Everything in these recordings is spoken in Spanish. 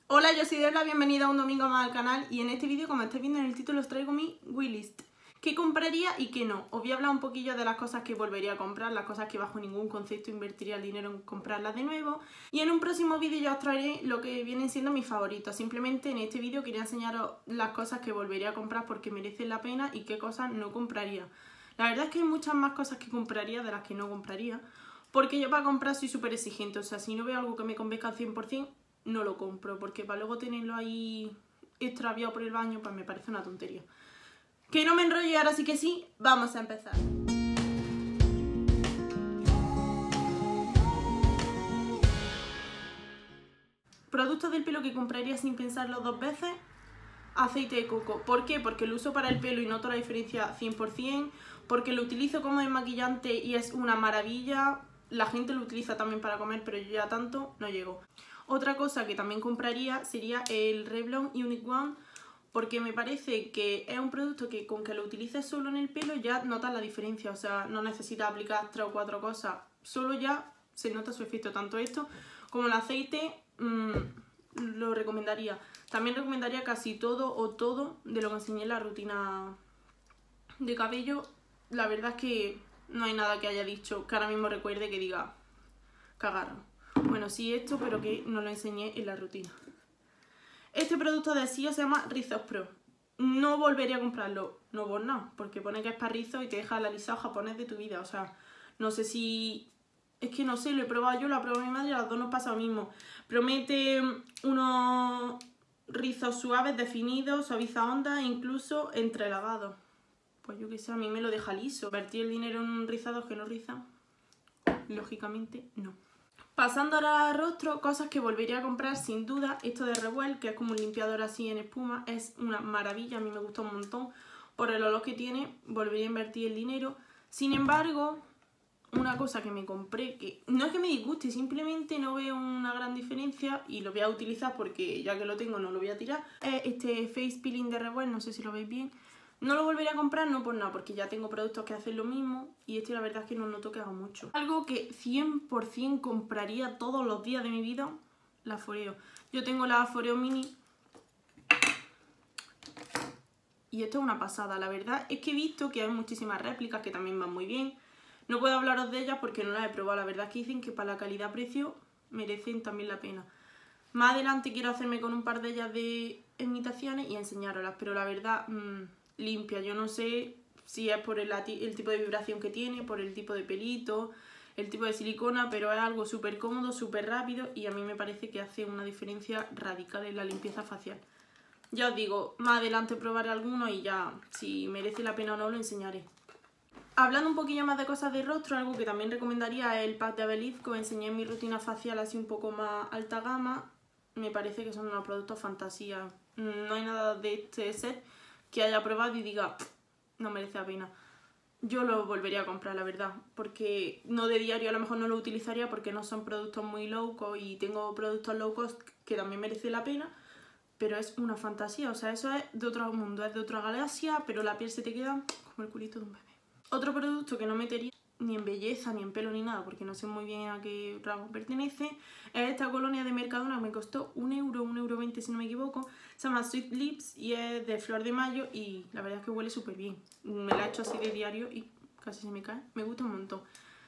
Hola, yo soy Debla, bienvenida un domingo más al canal y en este vídeo, como estáis viendo en el título, os traigo mi wishlist. ¿Qué compraría y qué no? Os voy a hablar un poquillo de las cosas que volvería a comprar, las cosas que bajo ningún concepto invertiría el dinero en comprarlas de nuevo. Y en un próximo vídeo ya os traeré lo que vienen siendo mis favoritos. Simplemente en este vídeo quería enseñaros las cosas que volvería a comprar porque merecen la pena y qué cosas no compraría. La verdad es que hay muchas más cosas que compraría de las que no compraría. Porque yo para comprar soy súper exigente, o sea, si no veo algo que me convenza al 100%, no lo compro, porque para luego tenerlo ahí extraviado por el baño, pues me parece una tontería. Que no me enrollo y ahora sí que sí, vamos a empezar. Productos del pelo que compraría sin pensarlo dos veces. Aceite de coco. ¿Por qué? Porque lo uso para el pelo y noto la diferencia 100%. Porque lo utilizo como desmaquillante y es una maravilla. La gente lo utiliza también para comer, pero yo ya tanto no llego. Otra cosa que también compraría sería el Revlon Unique One, porque me parece que es un producto que con que lo utilices solo en el pelo ya notas la diferencia. O sea, no necesitas aplicar 3 o 4 cosas. Solo ya se nota su efecto. Tanto esto como el aceite lo recomendaría. También recomendaría casi todo de lo que enseñé en la rutina de cabello. La verdad es que no hay nada que haya dicho que ahora mismo recuerde que diga cagaron. Bueno, sí esto, pero que no lo enseñé en la rutina. Este producto de Sio se llama Rizos Pro. No volvería a comprarlo, no por nada, porque pone que es para rizos y te deja el alisado japonés de tu vida. O sea, no sé si... Es que no sé, lo he probado yo, lo ha probado mi madre y a las dos nos pasa lo mismo. Promete unos rizos suaves, definidos, suaviza ondas e incluso entrelavados. Pues yo qué sé, a mí me lo deja liso. Invertir el dinero en rizados que no rizan, lógicamente no. Pasando ahora al rostro, cosas que volvería a comprar sin duda. Esto de Revuel, que es como un limpiador así en espuma, es una maravilla, a mí me gusta un montón. Por el olor que tiene, volvería a invertir el dinero. Sin embargo, una cosa que me compré, que no es que me disguste, simplemente no veo una gran diferencia y lo voy a utilizar porque ya que lo tengo no lo voy a tirar, es este face peeling de Revuel, no sé si lo veis bien. No lo volveré a comprar, no por nada, porque ya tengo productos que hacen lo mismo y este la verdad es que no noto que haga mucho. Algo que 100% compraría todos los días de mi vida, la Foreo. Yo tengo la Foreo Mini y esto es una pasada. La verdad es que he visto que hay muchísimas réplicas que también van muy bien. No puedo hablaros de ellas porque no las he probado. La verdad es que dicen que para la calidad-precio merecen también la pena. Más adelante quiero hacerme con un par de ellas de imitaciones y enseñároslas, pero la verdad, limpia. Yo no sé si es por el tipo de vibración que tiene, por el tipo de pelito, el tipo de silicona, pero es algo súper cómodo, súper rápido y a mí me parece que hace una diferencia radical en la limpieza facial. Ya os digo, más adelante probaré alguno y ya, si merece la pena o no, lo enseñaré. Hablando un poquillo más de cosas de rostro, algo que también recomendaría es el pack de Abelive, que os enseñé en mi rutina facial así un poco más alta gama. Me parece que son unos productos fantasía. No hay nada de este set que haya probado y diga, no merece la pena. Yo lo volvería a comprar, la verdad, porque no de diario a lo mejor no lo utilizaría porque no son productos muy low cost y tengo productos low cost que también merece la pena, pero es una fantasía, o sea, eso es de otro mundo, es de otra galaxia, pero la piel se te queda como el culito de un bebé. Otro producto que no metería ni en belleza, ni en pelo, ni nada, porque no sé muy bien a qué rango pertenece, es esta colonia de Mercadona que me costó 1 euro, 1,20 € si no me equivoco. Se llama Sweet Lips y es de flor de mayo y la verdad es que huele súper bien. Me la he hecho así de diario y casi se me cae, me gusta un montón.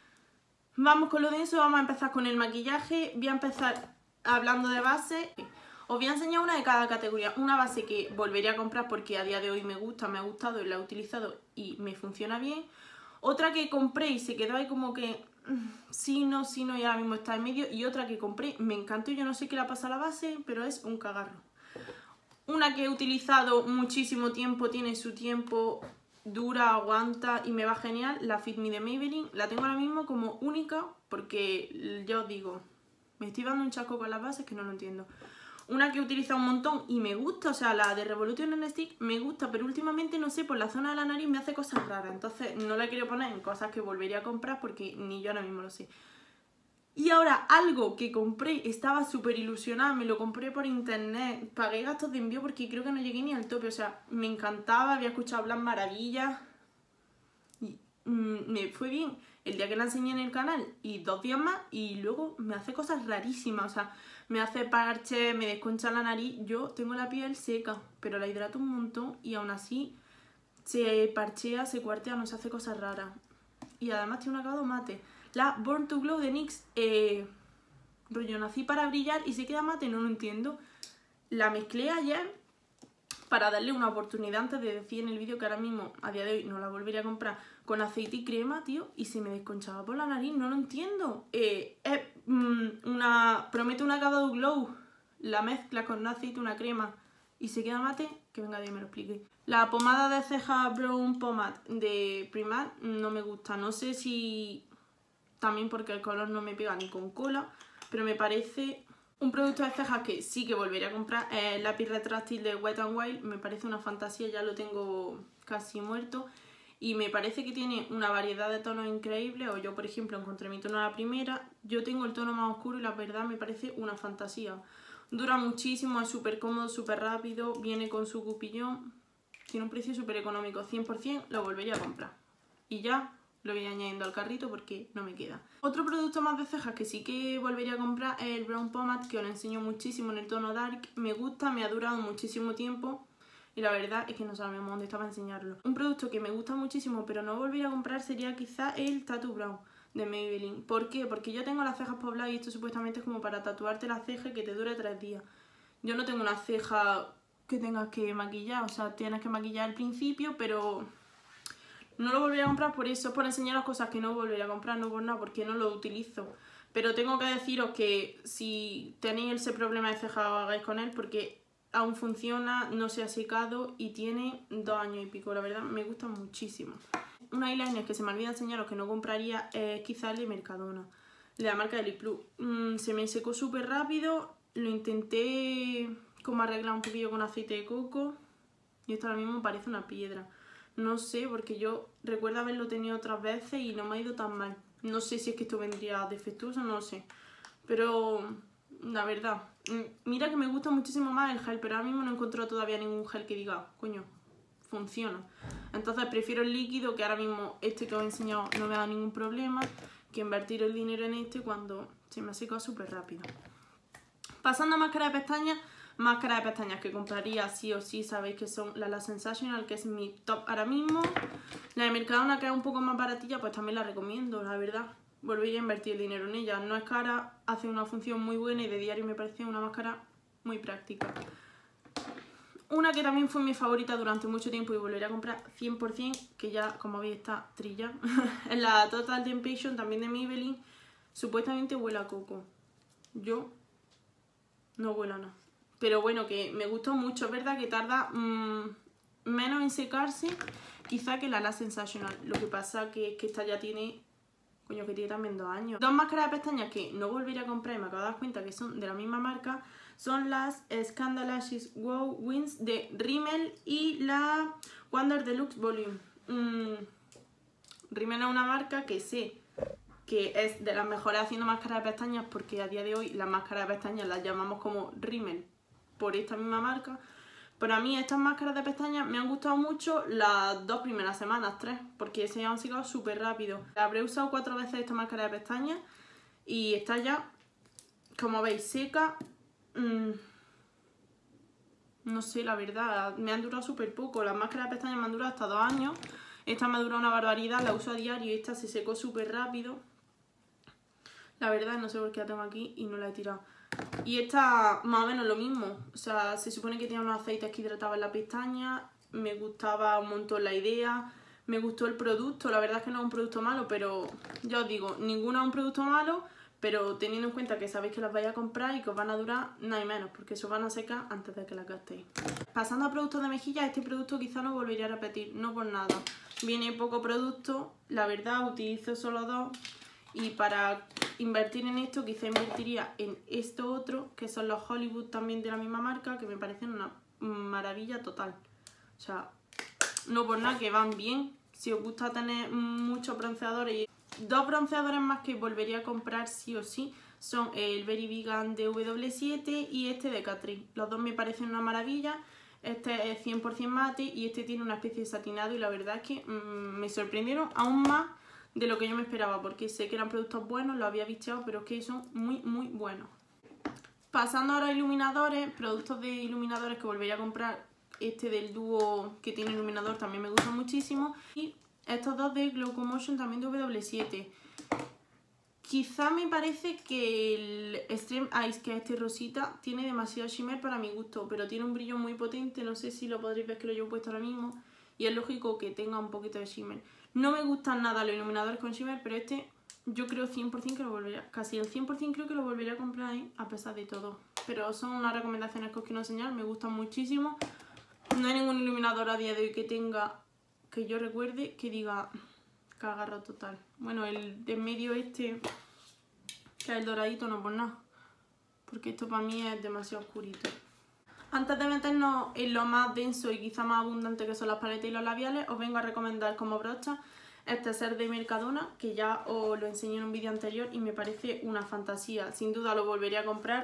Vamos con lo denso, vamos a empezar con el maquillaje. Voy a empezar hablando de base. Os voy a enseñar una de cada categoría. Una base que volvería a comprar porque a día de hoy me gusta, me ha gustado y la he utilizado y me funciona bien. Otra que compré y se quedó ahí como que sí, no, y ahora mismo está en medio. Y otra que compré, me encantó, yo no sé qué le pasa a la base, pero es un cagarro. Una que he utilizado muchísimo tiempo, tiene su tiempo, dura, aguanta y me va genial, la Fit Me de Maybelline. La tengo ahora mismo como única porque ya os digo, me estoy dando un chasco con las bases que no lo entiendo. Una que he utilizado un montón y me gusta, o sea, la de Revolution on Stick me gusta, pero últimamente, no sé, por la zona de la nariz me hace cosas raras. Entonces no la quiero poner en cosas que volvería a comprar porque ni yo ahora mismo lo sé. Y ahora, algo que compré, estaba súper ilusionada, me lo compré por internet, pagué gastos de envío porque creo que no llegué ni al tope, o sea, me encantaba, había escuchado hablar maravillas y me fue bien el día que la enseñé en el canal y 2 días más y luego me hace cosas rarísimas, o sea, me hace parches, me desconcha la nariz. Yo tengo la piel seca, pero la hidrato un montón y aún así se parchea, se cuartea, no se hace cosas raras. Y además tiene un acabado mate. La Born to Glow de NYX, rollo, nací para brillar y se queda mate, no lo entiendo. La mezclé ayer para darle una oportunidad antes de decir en el vídeo que ahora mismo, a día de hoy, no la volvería a comprar, con aceite y crema, tío, y se me desconchaba por la nariz, no lo entiendo. Promete un acabado glow, la mezcla con un aceite, una crema y se queda mate, que venga Dios y me lo explique. La pomada de cejas Brown Pomade de Primark no me gusta, no sé si también porque el color no me pega ni con cola, pero me parece un producto de cejas que sí que volvería a comprar. El lápiz retráctil de Wet n Wild me parece una fantasía, ya lo tengo casi muerto y me parece que tiene una variedad de tonos increíbles. O yo, por ejemplo, encontré mi tono a la primera, yo tengo el tono más oscuro y la verdad me parece una fantasía. Dura muchísimo, es súper cómodo, súper rápido, viene con su cupillón, tiene un precio súper económico, 100% lo volvería a comprar. Y ya lo voy añadiendo al carrito porque no me queda. Otro producto más de cejas que sí que volvería a comprar es el Brown Pomade, que os lo enseño muchísimo en el tono Dark. Me gusta, me ha durado muchísimo tiempo y la verdad es que no sabemos dónde estaba a enseñarlo. Un producto que me gusta muchísimo pero no volvería a comprar sería quizá el Tattoo Brow de Maybelline. ¿Por qué? Porque yo tengo las cejas pobladas y esto supuestamente es como para tatuarte la ceja y que te dure 3 días. Yo no tengo una ceja que tengas que maquillar, o sea, tienes que maquillar al principio, pero no lo volvería a comprar por eso, por enseñaros cosas que no volvería a comprar, no por nada, porque no lo utilizo. Pero tengo que deciros que si tenéis ese problema de ceja, hagáis con él, porque aún funciona, no se ha secado y tiene 2 años y pico. La verdad, me gusta muchísimo. Un eyeliner que se me olvida enseñaros que no compraría es quizás el de Mercadona, de la marca de Lip Plus. Se me secó súper rápido, lo intenté como arreglar un poquillo con aceite de coco y esto ahora mismo parece una piedra. No sé, porque yo recuerdo haberlo tenido otras veces y no me ha ido tan mal. No sé si es que esto vendría defectuoso, no lo sé. Pero la verdad, mira que me gusta muchísimo más el gel, pero ahora mismo no encuentro todavía ningún gel que diga, coño, funciona. Entonces prefiero el líquido, que ahora mismo este que os he enseñado no me ha dado ningún problema, que invertir el dinero en este cuando se me ha secado súper rápido. Pasando a máscara de pestañas. Máscara de pestañas que compraría sí o sí, sabéis que son la Sensational, que es mi top ahora mismo. La de Mercadona, que es un poco más baratilla, pues también la recomiendo, la verdad. Volvería a invertir el dinero en ella. No es cara, hace una función muy buena y de diario me parece una máscara muy práctica. Una que también fue mi favorita durante mucho tiempo y volvería a comprar 100%, que ya como veis está trilla, es la Total Temptation, también de Maybelline. Supuestamente huele a coco. Yo no huelo a nada. Pero bueno, que me gustó mucho. Es verdad que tarda menos en secarse quizá que la Sensational. Lo que pasa que es que esta ya tiene, coño, que tiene también 2 años. Dos máscaras de pestañas que no volvería a comprar y me acabo de dar cuenta que son de la misma marca son las Scandalacious Wow Wings de Rimmel y la Wonder Deluxe Volume. Rimmel es una marca que sé que es de las mejores haciendo máscaras de pestañas, porque a día de hoy las máscaras de pestañas las llamamos como Rimmel por esta misma marca. Pero a mí estas máscaras de pestañas me han gustado mucho las 2 primeras semanas, 3, porque se han secado súper rápido. Habré usado 4 veces esta máscara de pestañas y está ya, como veis, seca. No sé, la verdad, me han durado súper poco. Las máscaras de pestañas me han durado hasta 2 años. Esta me ha durado una barbaridad, la uso a diario y esta se secó súper rápido. La verdad, no sé por qué la tengo aquí y no la he tirado. Y esta más o menos lo mismo, o sea, se supone que tiene unos aceites que hidrataban la pestaña, me gustaba un montón la idea, me gustó el producto, la verdad es que no es un producto malo, pero ya os digo, ninguno es un producto malo, pero teniendo en cuenta que sabéis que las vais a comprar y que os van a durar nada y menos, porque se os van a secar antes de que las gastéis. Pasando a productos de mejillas, este producto quizá no volvería a repetir, no por nada. Viene poco producto, la verdad utilizo solo 2. Y para invertir en esto quizá invertiría en esto otro, que son los Hollywood también de la misma marca, que me parecen una maravilla total. O sea, no por nada, que van bien. Si os gusta tener muchos bronceadores. 2 bronceadores más que volvería a comprar sí o sí son el Very Vegan de W7 y este de Catrice. Los dos me parecen una maravilla. Este es 100% mate y este tiene una especie de satinado y la verdad es que me sorprendieron aún más de lo que yo me esperaba, porque sé que eran productos buenos, los había bicheado, pero es que son muy muy buenos. Pasando ahora a iluminadores, productos de iluminadores que volvería a comprar. Este del dúo que tiene iluminador también me gusta muchísimo. Y estos dos de Glowcomotion también de W7. Quizá me parece que el Extreme Ice, que es este rosita, tiene demasiado shimmer para mi gusto, pero tiene un brillo muy potente, no sé si lo podréis ver que lo llevo puesto ahora mismo, y es lógico que tenga un poquito de shimmer. No me gustan nada los iluminadores con shimmer, pero este yo creo 100% que lo volvería, casi el 100% creo que lo volvería a comprar a pesar de todo. Pero son unas recomendaciones que os quiero enseñar, me gustan muchísimo. No hay ningún iluminador a día de hoy que tenga, que yo recuerde, que diga cagarra total. Bueno, el de en medio este, que es el doradito, no por nada, porque esto para mí es demasiado oscurito. Antes de meternos en lo más denso y quizá más abundante que son las paletas y los labiales, os vengo a recomendar como brocha este ser de Mercadona, que ya os lo enseñé en un vídeo anterior y me parece una fantasía. Sin duda lo volvería a comprar.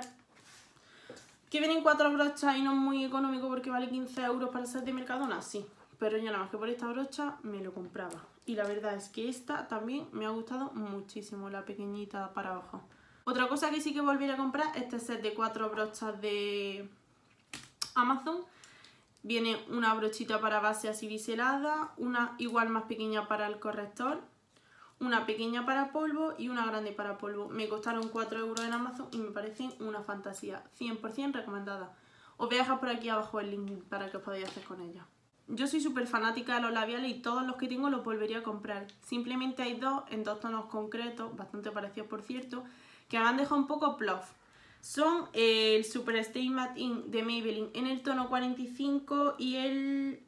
¿Que vienen 4 brochas y no es muy económico porque vale 15 euros para el set de Mercadona? Sí, pero yo nada más que por esta brocha me lo compraba. Y la verdad es que esta también me ha gustado muchísimo, la pequeñita para abajo. Otra cosa que sí que volvería a comprar, este set de 4 brochas de Amazon. Viene una brochita para base así biselada, una igual más pequeña para el corrector, una pequeña para polvo y una grande para polvo. Me costaron 4 euros en Amazon y me parecen una fantasía, 100% recomendada. Os voy a dejar por aquí abajo el link para que os podáis hacer con ella. Yo soy súper fanática de los labiales y todos los que tengo los volvería a comprar. Simplemente hay dos, en dos tonos concretos, bastante parecidos por cierto, que me han dejado un poco plof. Son el Super Stay Matte Ink de Maybelline en el tono 45 y el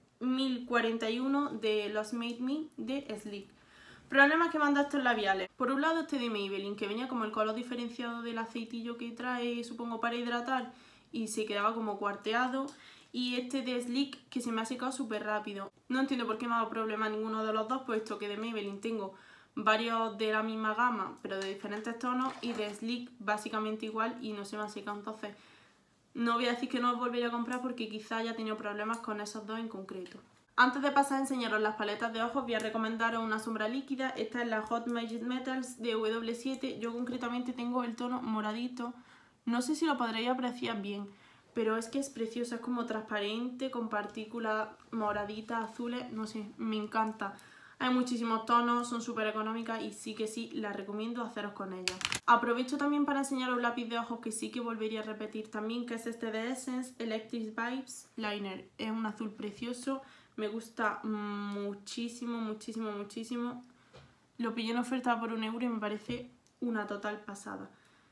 1041 de Los Made Me de Sleek. Problemas que me han dado estos labiales. Por un lado este de Maybelline, que venía como el color diferenciado del aceitillo que trae, supongo, para hidratar, y se quedaba como cuarteado. Y este de Sleek, que se me ha secado súper rápido. No entiendo por qué me ha dado problema ninguno de los dos, puesto que de Maybelline tengo varios de la misma gama, pero de diferentes tonos, y de Sleek básicamente igual y no se me ha secado. Entonces no voy a decir que no los volvería a comprar porque quizá haya tenido problemas con esos dos en concreto. Antes de pasar a enseñaros las paletas de ojos, voy a recomendaros una sombra líquida. Esta es la Hot Magic Metals de W7. Yo concretamente tengo el tono moradito. No sé si lo podréis apreciar bien, pero es que es precioso. Es como transparente, con partículas moraditas, azules. No sé, me encanta. Hay muchísimos tonos, son súper económicas y sí que sí, las recomiendo haceros con ellas. Aprovecho también para enseñaros un lápiz de ojos que sí que volvería a repetir también, que es este de Essence Electric Vibes Liner. Es un azul precioso. Me gusta muchísimo, muchísimo, muchísimo. Lo pillé en oferta por 1 euro y me parece una total pasada.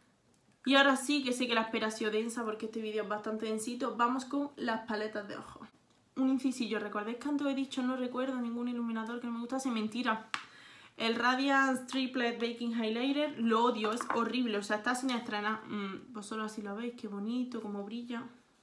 Y ahora sí, que sé que la espera ha sido densa porque este vídeo es bastante densito, vamos con las paletas de ojos. Un incisillo, ¿recordáis que antes he dicho no recuerdo ningún iluminador que me gustase? Mentira. El Radiance Triplet Baking Highlighter lo odio, es horrible, o sea, está sin estrenar. Vosotros así lo veis, qué bonito, cómo brilla.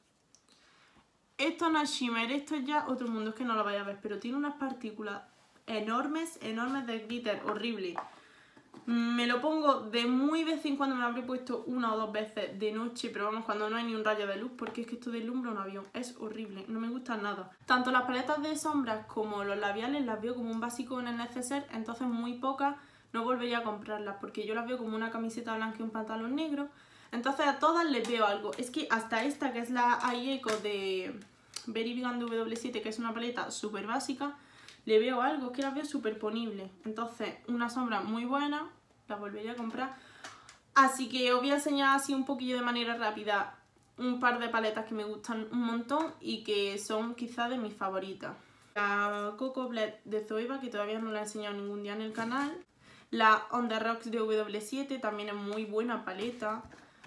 Esto no es shimmer, esto es ya otro mundo, es que no lo vais a ver, pero tiene unas partículas enormes, enormes de glitter, horrible. Me lo pongo de muy vez en cuando, me lo habré puesto 1 o 2 veces de noche, pero vamos, cuando no hay ni un rayo de luz, porque es que esto deslumbra un avión, es horrible, no me gusta nada. Tanto las paletas de sombras como los labiales las veo como un básico en el neceser, entonces muy pocas no volvería a comprarlas, porque yo las veo como una camiseta blanca y un pantalón negro. Entonces a todas les veo algo. Es que hasta esta, que es la Eye Eco de Very Vegan de W7, que es una paleta súper básica, le veo algo, es que las veo súper ponibles. Entonces una sombra muy buena, la volvería a comprar. Así que os voy a enseñar así un poquillo de manera rápida un par de paletas que me gustan un montón y que son quizás de mis favoritas. La Coco Bled de Zoeva, que todavía no la he enseñado ningún día en el canal. La On The Rocks de W7, también es muy buena paleta.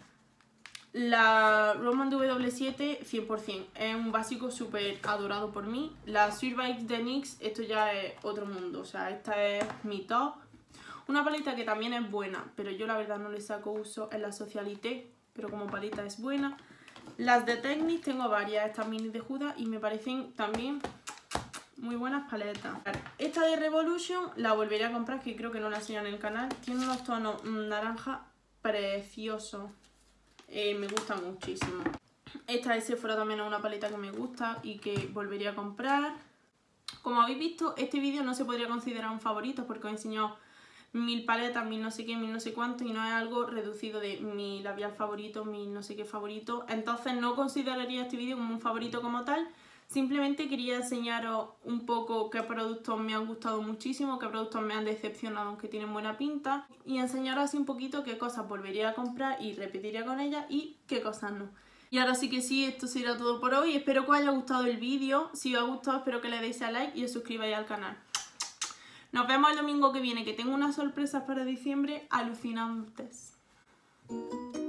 La Roman de W7, 100%, es un básico súper adorado por mí. La Sweet Vibes de NYX, esto ya es otro mundo, o sea, esta es mi top. Una paleta que también es buena, pero yo la verdad no le saco uso, es la Socialité, pero como paleta es buena. Las de Technics tengo varias, estas mini de Huda, y me parecen también muy buenas paletas. Esta de Revolution la volveré a comprar, que creo que no la enseñan en el canal. Tiene unos tonos naranja preciosos. Me gusta muchísimo. Esta de Sephora también es una paleta que me gusta y que volvería a comprar. Como habéis visto, este vídeo no se podría considerar un favorito porque os he enseñado 1000 paletas, 1000 no sé qué, 1000 no sé cuánto, y no es algo reducido de mi labial favorito, mi no sé qué favorito. Entonces no consideraría este vídeo como un favorito como tal. Simplemente quería enseñaros un poco qué productos me han gustado muchísimo, qué productos me han decepcionado aunque tienen buena pinta, y enseñaros así un poquito qué cosas volvería a comprar y repetiría con ellas y qué cosas no. Y ahora sí que sí, esto será todo por hoy. Espero que os haya gustado el vídeo. Si os ha gustado, espero que le deis a like y os suscribáis al canal. Nos vemos el domingo que viene, que tengo unas sorpresas para diciembre alucinantes.